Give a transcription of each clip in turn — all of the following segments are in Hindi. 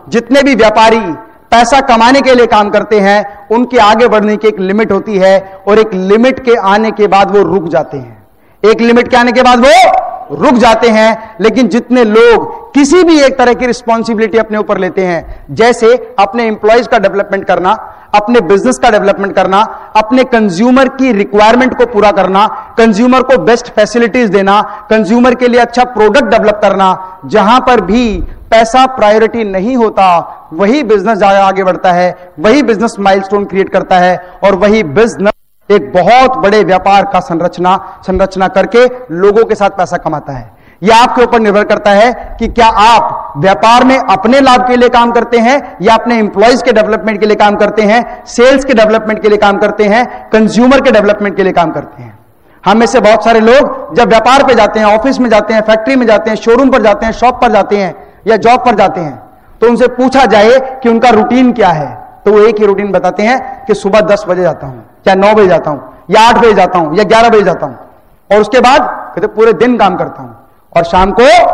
जितने भी व्यापारी पैसा कमाने के लिए काम करते हैं, उनके आगे बढ़ने की एक लिमिट होती है और एक लिमिट के आने के बाद वो रुक जाते हैं। एक लिमिट के आने के बाद वो रुक जाते हैं। लेकिन जितने लोग किसी भी एक तरह की रिस्पॉन्सिबिलिटी अपने ऊपर लेते हैं, जैसे अपने एम्प्लॉयज का डेवलपमेंट करना, अपने बिजनेस का डेवलपमेंट करना, अपने कंज्यूमर की रिक्वायरमेंट को पूरा करना, कंज्यूमर को बेस्ट फैसिलिटीज देना, कंज्यूमर के लिए अच्छा प्रोडक्ट डेवलप करना, जहां पर भी पैसा प्रायोरिटी नहीं होता, वही बिजनेस आगे बढ़ता है, वही बिजनेस माइलस्टोन क्रिएट करता है और वही बिजनेस एक बहुत बड़े व्यापार का संरचना करके लोगों के साथ पैसा कमाता है। यह आपके ऊपर निर्भर करता है कि क्या आप व्यापार में अपने लाभ के लिए काम करते हैं या अपने एम्प्लॉयज के डेवलपमेंट के लिए काम करते हैं, सेल्स के डेवलपमेंट के लिए काम करते हैं, कंज्यूमर के डेवलपमेंट के लिए काम करते हैं। हम में से बहुत सारे लोग जब व्यापार पे जाते हैं, ऑफिस में जाते हैं, फैक्ट्री में जाते हैं, शोरूम पर जाते हैं, शॉप पर जाते हैं या जॉब पर जाते हैं, तो उनसे पूछा जाए कि उनका रूटीन क्या है, तो वो एक ही रूटीन बताते हैं कि सुबह 10 बजे जाता हूं या 9 बजे जाता हूं या 8 बजे जाता हूं या 11 बजे जाता हूं और उसके बाद कहते पूरे दिन काम करता हूं और शाम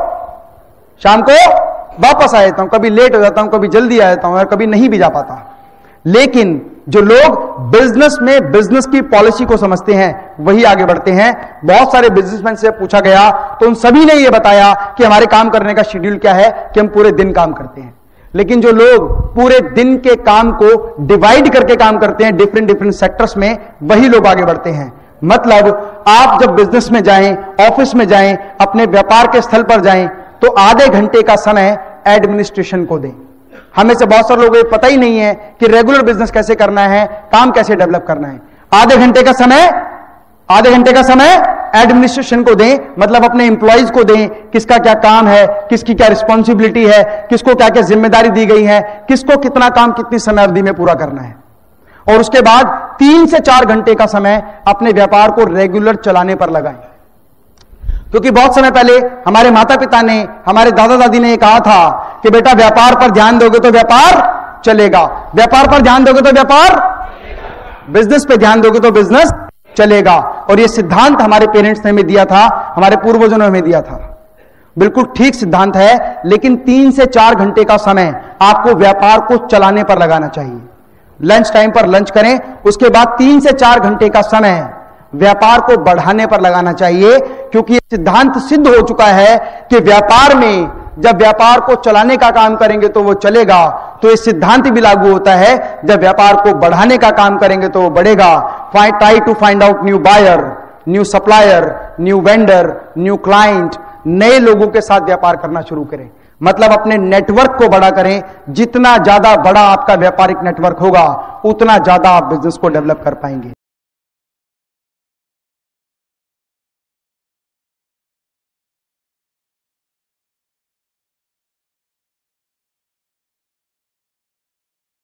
को वापस आ जाता हूं। कभी लेट हो जाता हूं, कभी जल्दी आ जाता हूं और कभी नहीं भी जा पाता। लेकिन जो लोग बिजनेस में बिजनेस की पॉलिसी को समझते हैं, वही आगे बढ़ते हैं। बहुत सारे बिजनेसमैन से पूछा गया तो उन सभी ने यह बताया कि हमारे काम करने का शेड्यूल क्या है, कि हम पूरे दिन काम करते हैं। लेकिन जो लोग पूरे दिन के काम को डिवाइड करके काम करते हैं डिफरेंट सेक्टर्स में, वही लोग आगे बढ़ते हैं। मतलब आप जब बिजनेस में जाएं, ऑफिस में जाएं, अपने व्यापार के स्थल पर जाएं, तो आधे घंटे का समय एडमिनिस्ट्रेशन को दें। हमें से बहुत सारे लोगों को पता ही नहीं है कि रेगुलर बिजनेस कैसे करना है, काम कैसे डेवलप करना है। आधे घंटे का समय एडमिनिस्ट्रेशन को दें, मतलब अपने एम्प्लॉयज को दें, किसका क्या काम है, किसकी क्या रिस्पॉन्सिबिलिटी है, किसको क्या क्या जिम्मेदारी दी गई है, किसको कितना काम कितनी समय अवधि में पूरा करना है। और उसके बाद 3 से 4 घंटे का समय अपने व्यापार को रेगुलर चलाने पर लगाएं। क्योंकि बहुत समय पहले हमारे माता पिता ने, हमारे दादा दादी ने कहा था कि बेटा व्यापार पर ध्यान दोगे तो व्यापार चलेगा, व्यापार पर ध्यान दोगे तो व्यापार, बिजनेस पे ध्यान दोगे तो बिजनेस चलेगा। और यह सिद्धांत हमारे पेरेंट्स ने हमें दिया था, हमारे पूर्वजों ने हमें दिया था। बिल्कुल ठीक सिद्धांत है। लेकिन 3 से 4 घंटे का समय आपको व्यापार को चलाने पर लगाना चाहिए। लंच टाइम पर लंच करें, उसके बाद 3 से 4 घंटे का समय व्यापार को बढ़ाने पर लगाना चाहिए। क्योंकि यह सिद्धांत सिद्ध हो चुका है कि व्यापार में जब व्यापार को चलाने का काम करेंगे तो वो चलेगा, तो यह सिद्धांत भी लागू होता है जब व्यापार को बढ़ाने का काम करेंगे तो वो बढ़ेगा। Try to find out new buyer, new supplier, new vendor, new client. नए लोगों के साथ व्यापार करना शुरू करें, मतलब अपने नेटवर्क को बड़ा करें। जितना ज्यादा बड़ा आपका व्यापारिक नेटवर्क होगा, उतना ज्यादा आप बिजनेस को डेवलप कर पाएंगे।